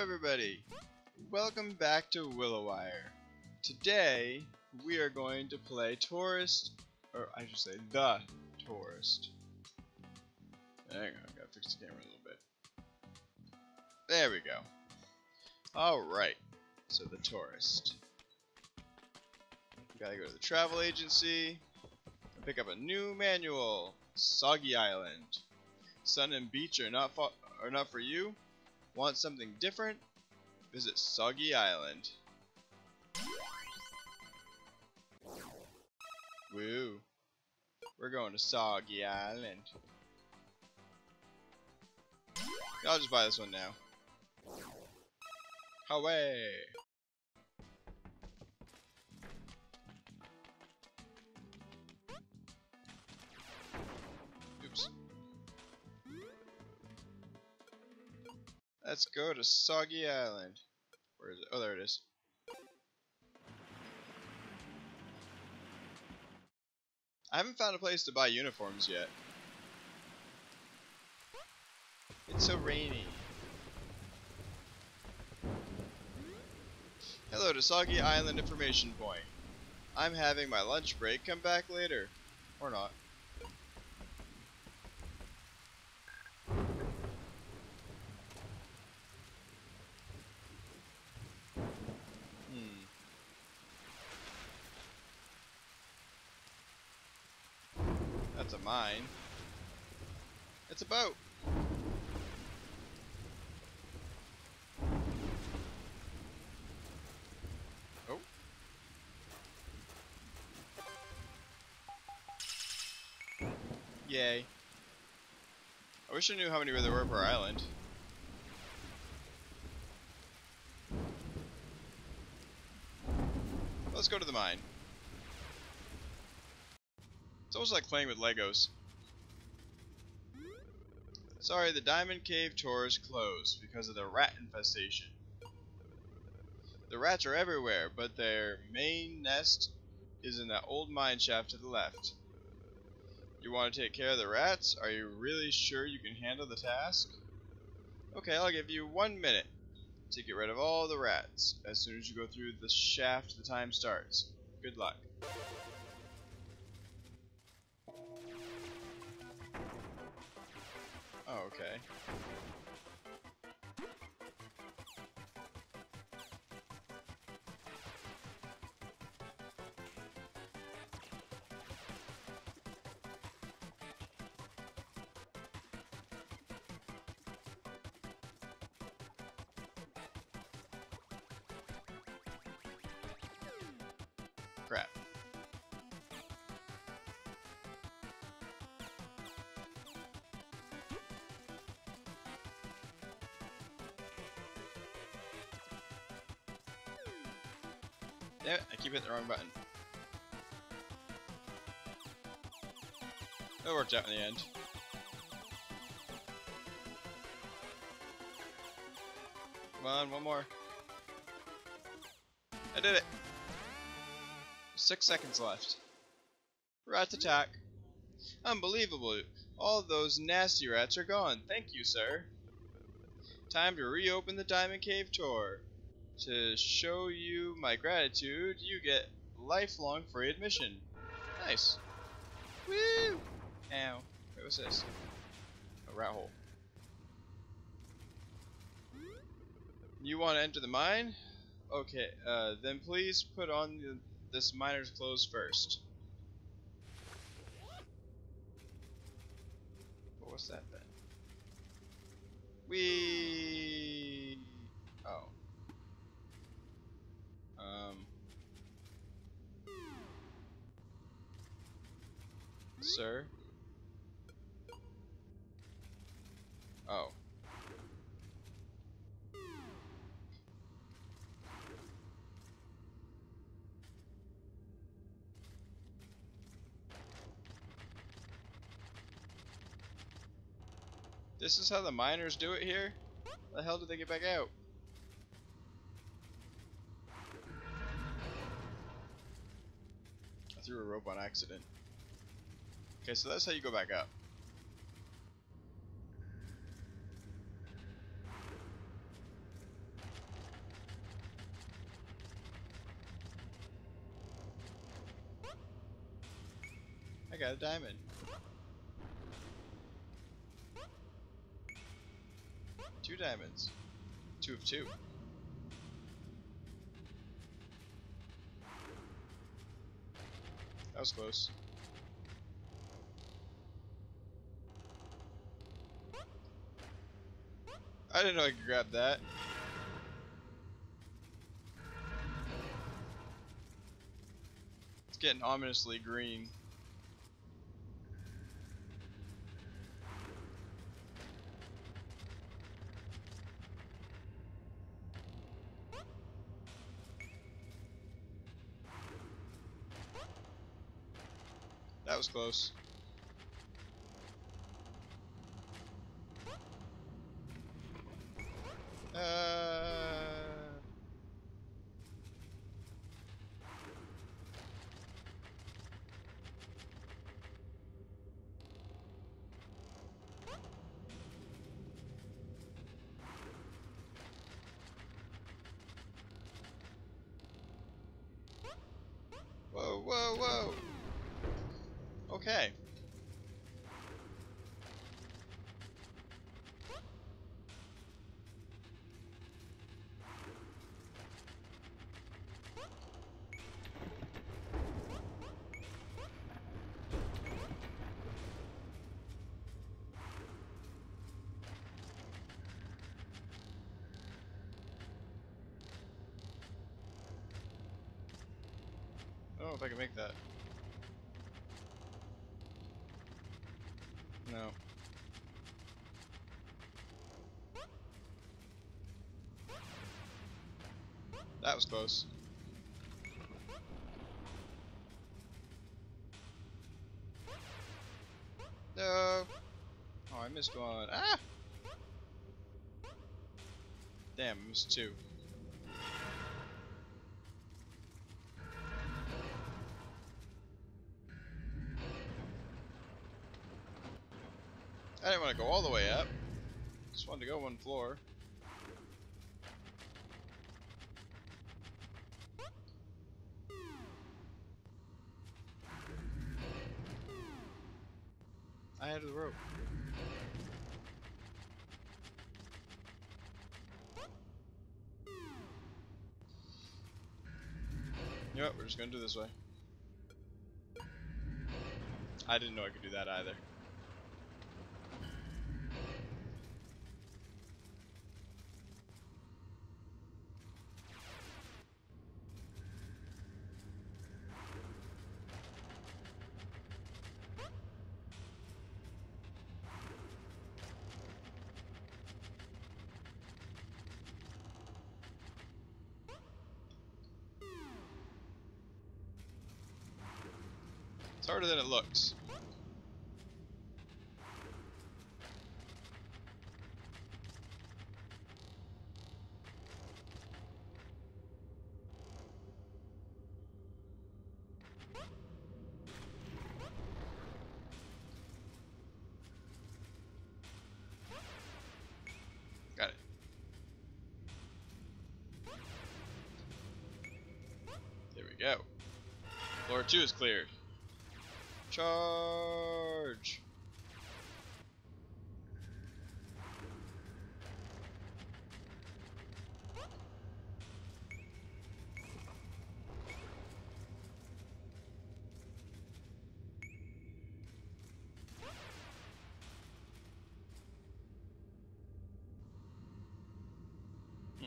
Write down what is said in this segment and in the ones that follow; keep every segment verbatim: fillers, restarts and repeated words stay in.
everybody! Welcome back to Willowwire. Today we are going to play Tourist, or I should say The Tourist. Hang on, I gotta fix the camera a little bit. There we go. Alright, so The Tourist. We gotta go to the travel agency and pick up a new manual. Soggy Island. Sun and beach are not, are not for you? Want something different? Visit Soggy Island. Woo. We're going to Soggy Island. I'll just buy this one now. Away. Oops. Let's go to Soggy Island. Where is it? Oh, there it is. I haven't found a place to buy uniforms yet. It's so rainy. Hello to Soggy Island Information Point. I'm having my lunch break. Come back later. Or not. That's a mine. It's a boat. Oh. Yay. I wish I knew how many there were per island. Let's go to the mine. It's almost like playing with Legos. Sorry, the Diamond Cave tour is closed because of the rat infestation. The rats are everywhere, but their main nest is in that old mine shaft to the left. You want to take care of the rats? Are you really sure you can handle the task? Okay, I'll give you one minute to get rid of all the rats. As soon as you go through the shaft, the time starts. Good luck. Oh, okay. Crap. Damn it, I keep hitting the wrong button. It worked out in the end. Come on, one more. I did it! Six seconds left. Rat attack. Unbelievable. All those nasty rats are gone. Thank you, sir. Time to reopen the Diamond Cave tour. To show you my gratitude, you get lifelong free admission. Nice. Woo! Ow. Wait, what's this? A rat hole. You want to enter the mine? Okay, uh, then please put on the, this miner's clothes first. Well, what's that then? Wee. Oh. Um. Sir? Oh. This is how the miners do it here? How the hell did they get back out? I threw a rope on accident. Okay, so that's how you go back up. I got a diamond. Two diamonds. Two of two. That was close. I didn't know I could grab that. It's getting ominously green. That was close. Uh... Whoa, whoa, whoa! Okay. I don't know if I can make that. No. That was close. No. Oh, I missed one. Ah! Damn, I missed two. I didn't want to go all the way up. Just wanted to go one floor. I had the rope. You know what, we're just gonna do this way. I didn't know I could do that either. It's harder than it looks. Got it. There we go. Floor two is cleared. Charge! Hmm.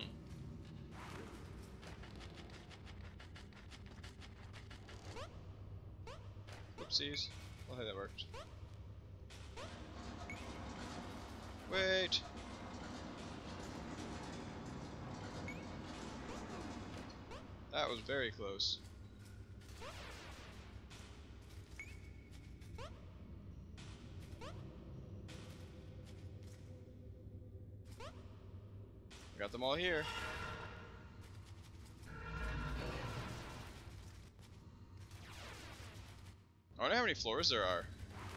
Oopsies. Oh, hey, that worked. Wait! That was very close. I got them all here. I wonder how many floors there are.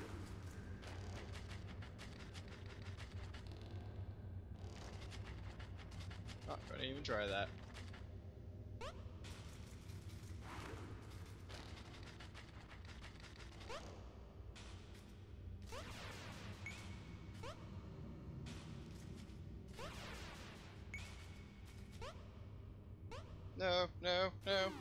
Not gonna even try that. No, no, no.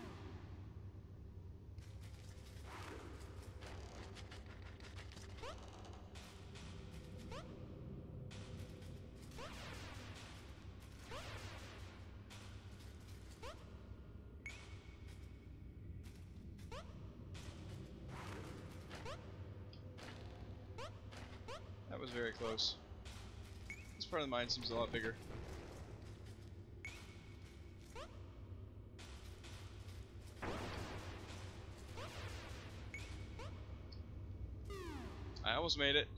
That was very close. This part of the mine seems a lot bigger. I almost made it.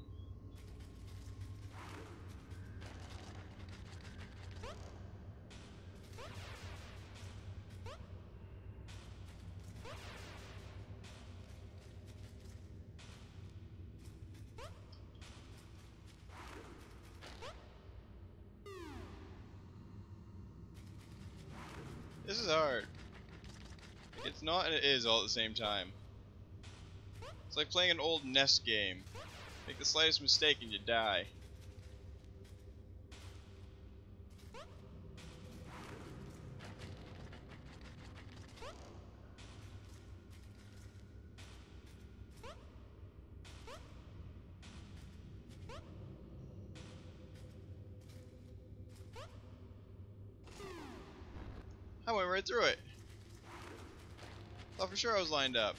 This is hard. It's not and it is all at the same time. It's like playing an old N E S game. Make the slightest mistake and you die. I went right through it. Thought for sure I was lined up.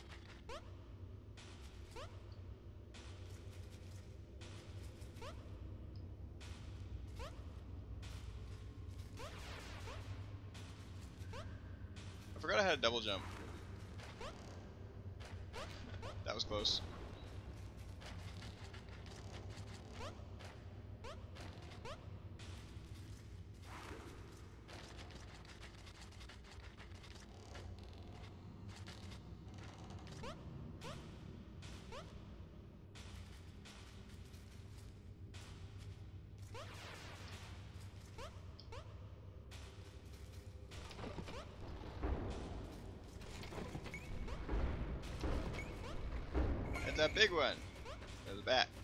I forgot I had a double jump. That was close. Hit that big one. There's a bat.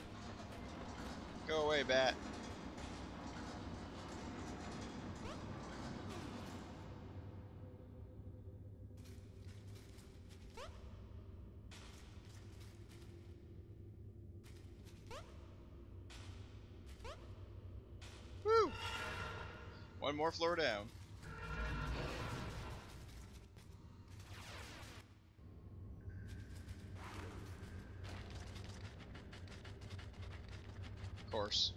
Go away, bat. Woo! One more floor down. Of course.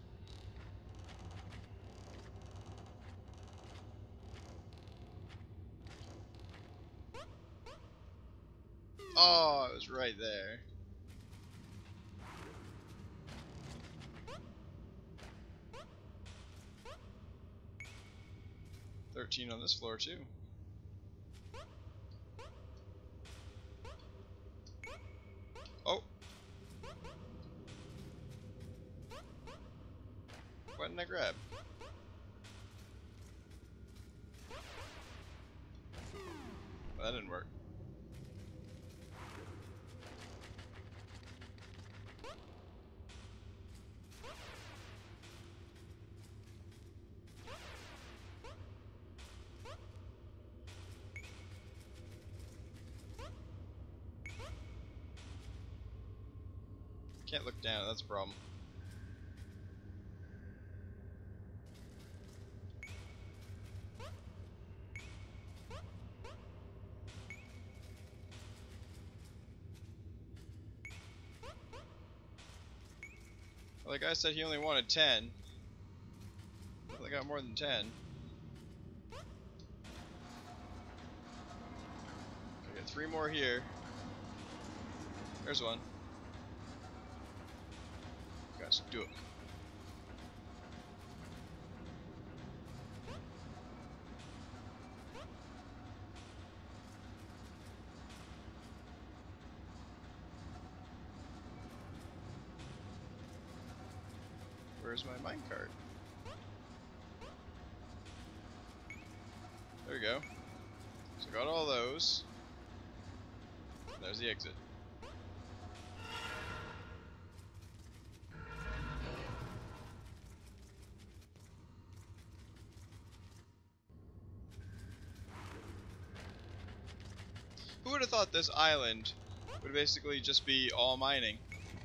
Oh, it was right there. Thirteen on this floor too. Oh. What didn't I grab? Well, that didn't work. Can't look down, that's a problem. Well, the guy said he only wanted ten. Well, I got more than ten. I got three more here. There's one. Guys, do it. Where's my minecart? There we go. So I got all those. There's the exit. would have thought this island would basically just be all mining?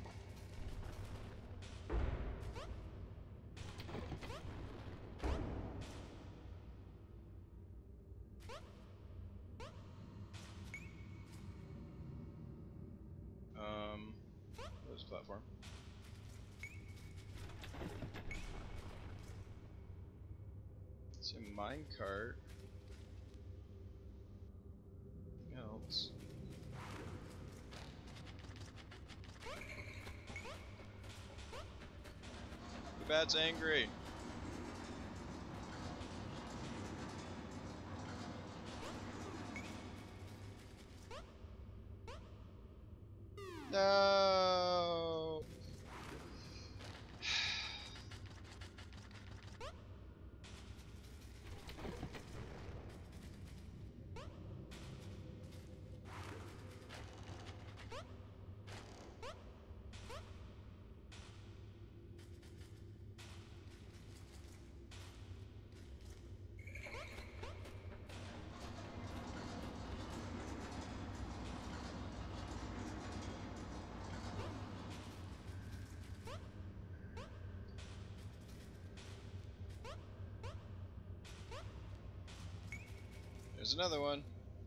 Um, where's the platform? It's a minecart. Else. The bat's angry. No. There's another one.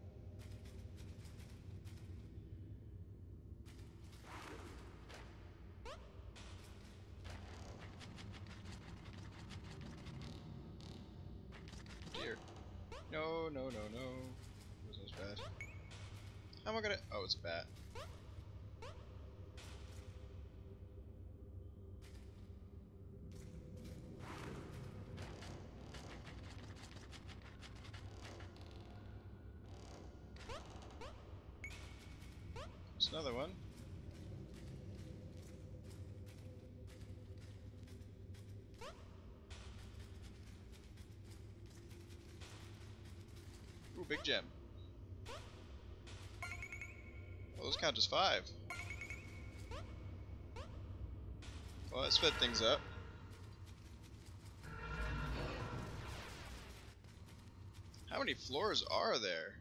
Dear. No, no, no, no. This was bad. How am I gonna... Oh, it's a bat. There's another one. Ooh, big gem. Well, those count as five. Well, that sped things up. How many floors are there?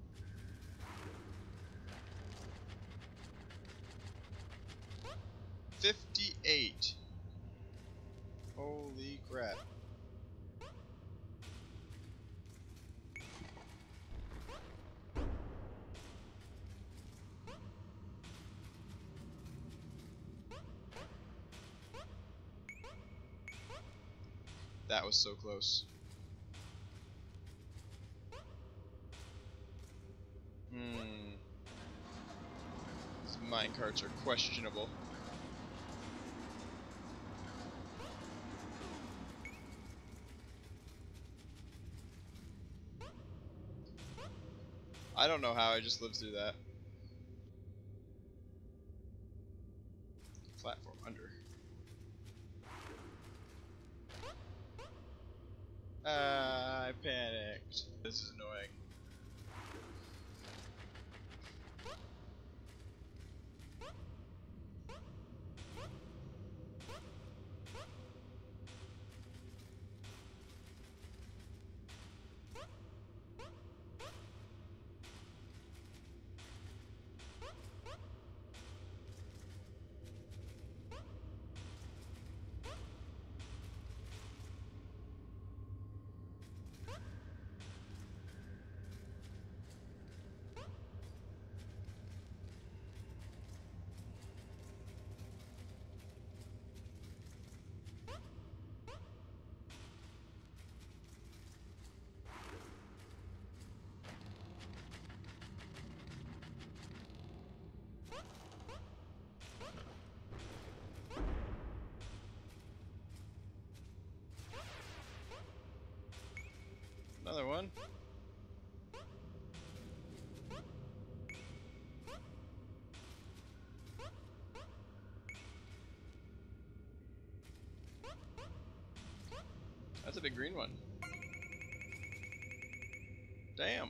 fifty-eight. Holy crap. That was so close. Hmm. These minecarts are questionable. I don't know how I just lived through that. Platform under. Uh, I panicked. This is annoying. Another one. That's a big green one. Damn.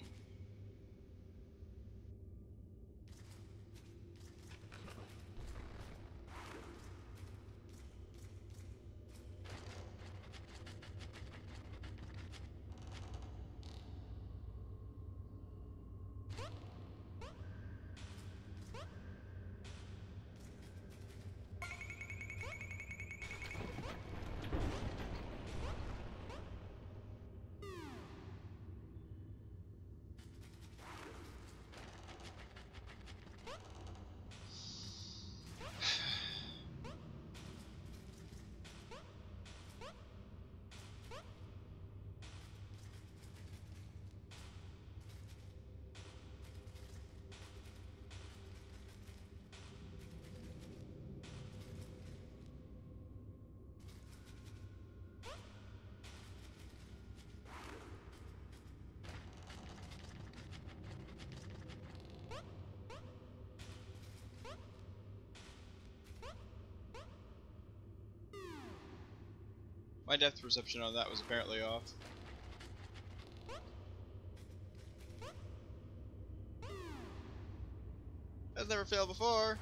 My depth perception on that was apparently off. That's never failed before.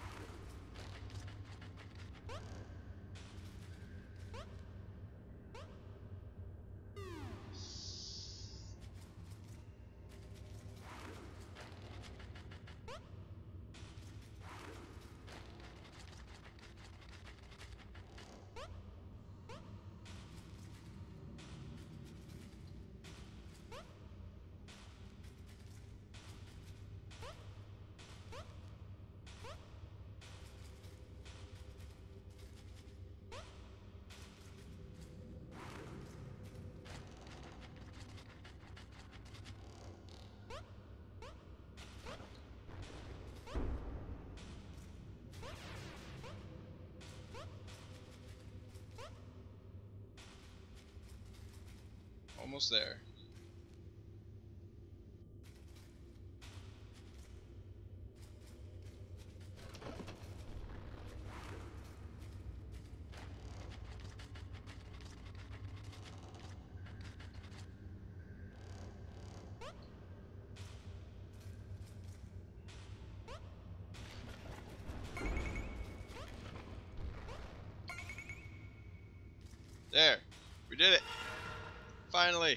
Almost there. There. We did it. Finally.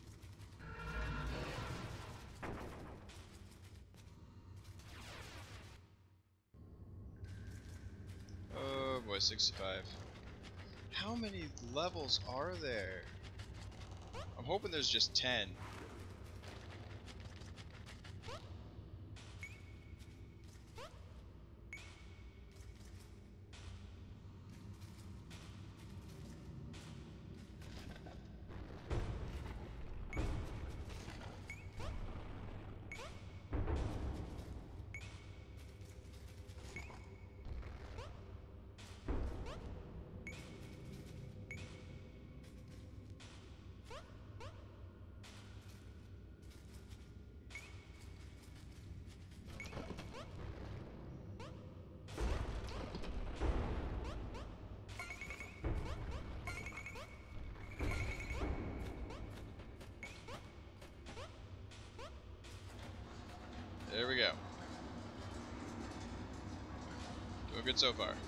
Oh boy, sixty-five. How many levels are there? I'm hoping there's just ten. There we go. Doing good so far.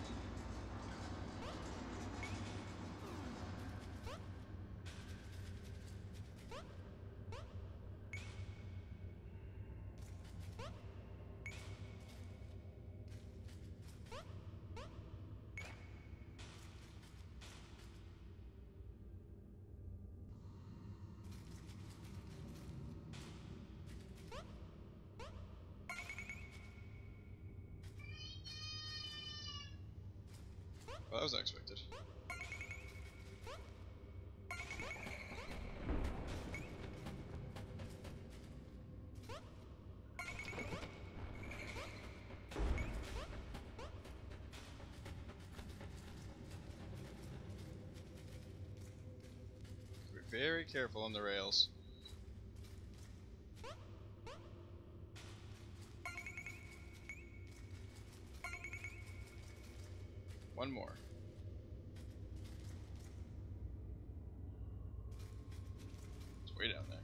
Well, that was unexpected. Be very careful on the rails. One more. It's way down there.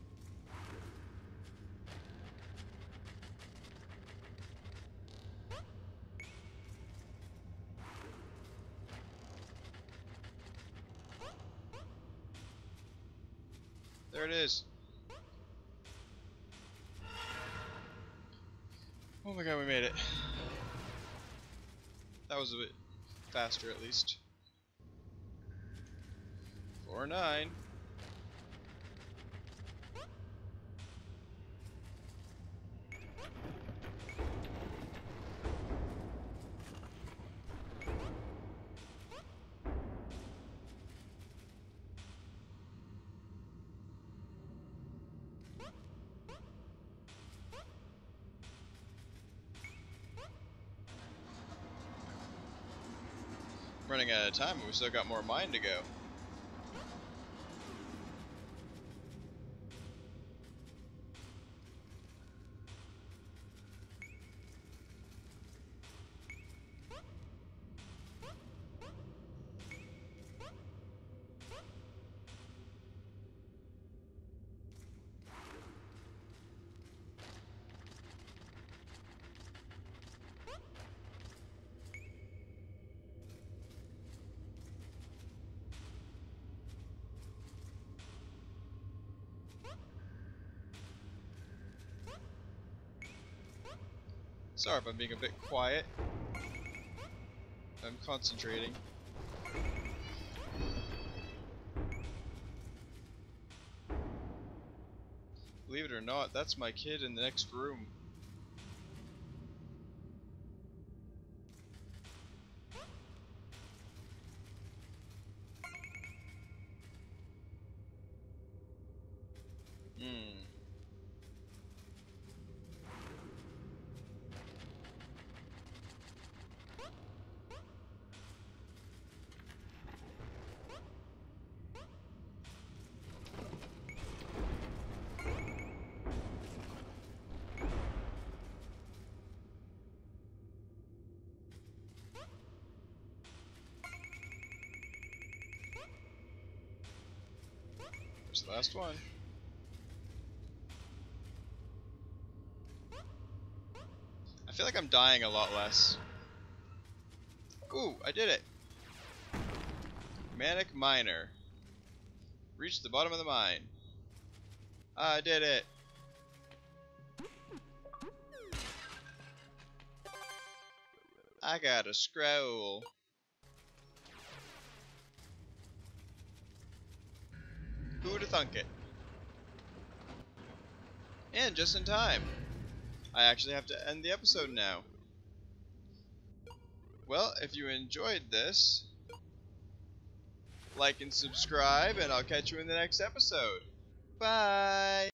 There it is. Oh my god, we made it. That was a bit faster at least. Four nine. Running out of time, but we still got more mine to go. Sorry if I'm being a bit quiet. I'm concentrating. Believe it or not, that's my kid in the next room. Hmm. There's the last one. I feel like I'm dying a lot less. Ooh, I did it! Manic Miner. Reached the bottom of the mine. I did it! I got a scroll. Who'da thunk it? And just in time. I actually have to end the episode now. Well, if you enjoyed this, like and subscribe, and I'll catch you in the next episode. Bye!